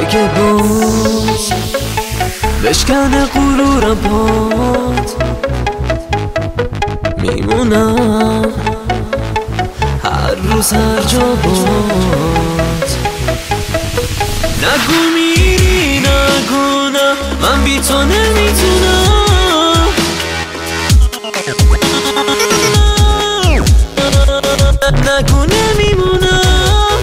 اگه باز بشکنه غرورم پات میمونم هر روز هر جا بات. نگو میری نگو نه من بی تو نمیتونم، نگو نمیمونم.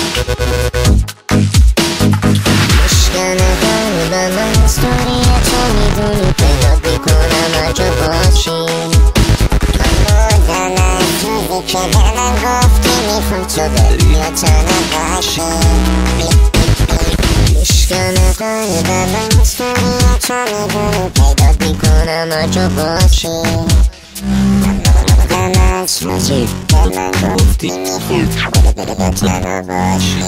مشکنه قلبم از دوری تو میدونی پیدا میکنم اجا باشی. من مادن از روزی که دلم گفتی میخوام تو بری یا تنها باشی. مشکنه قلبم از دوری تو میدونی پیدا میکنم اجا باشی. از روزی دلم گفتی میخوام تو بری یا تنها باشی.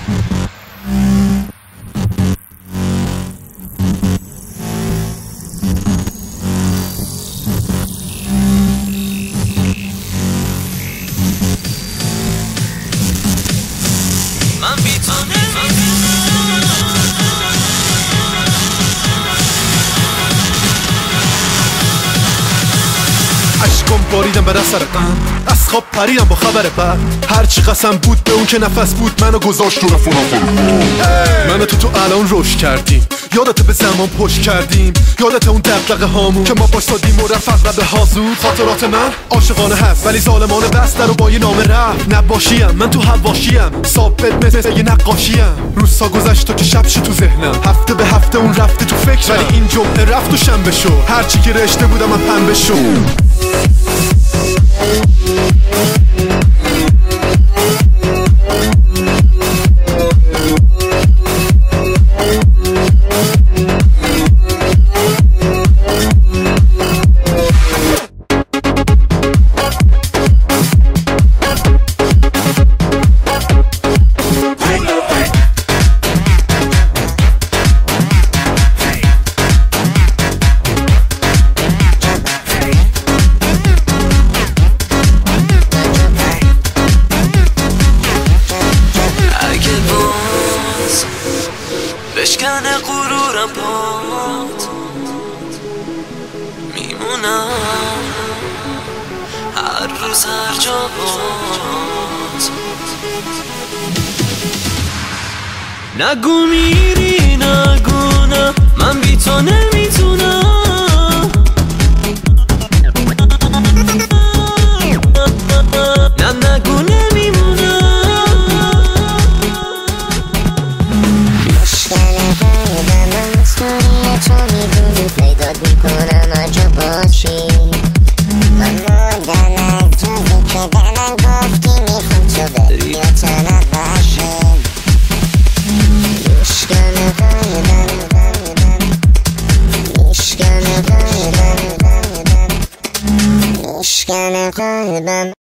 من بی تو عشقم باریدم به سر غم، از خواب پریدم با خبر بد. هرچی قسم بود به اون که نفس بود منو گذاشت رو رفت. من تو الان روش کردیم، یادت به زمان پشت کردیم، یادت اون دغدغه هامون که ما باشدیم و رفت و به حاضور. خاطرات من عاشقانه هست ولی ظالمانه بسته رو با یه نامه رفت. نباشیم من تو حواشیم، ثابت مثل یه نقاشیم. روزها گذشت تو که شبش تو ذهنم، هفته به هفته اون رفته تو فکرم. ولی این جمعه رفت و شنبه شو، هرچی که رشته بودم من پنبه شو. بشکنه غرورم پات میمونم هر روز هر جا بات. نگو میری نگو نه من بی تو نمیتونم، نه نگو نمیمونم. مشکنه قلبم از دوری تو میدونی پیدات میکنم اجا باشی. من مادن از روزی که دلم گفتی میخوام تو بری یا تنها باشی. مشکنه قلبم مشکنه قلبم مشکنه قلبم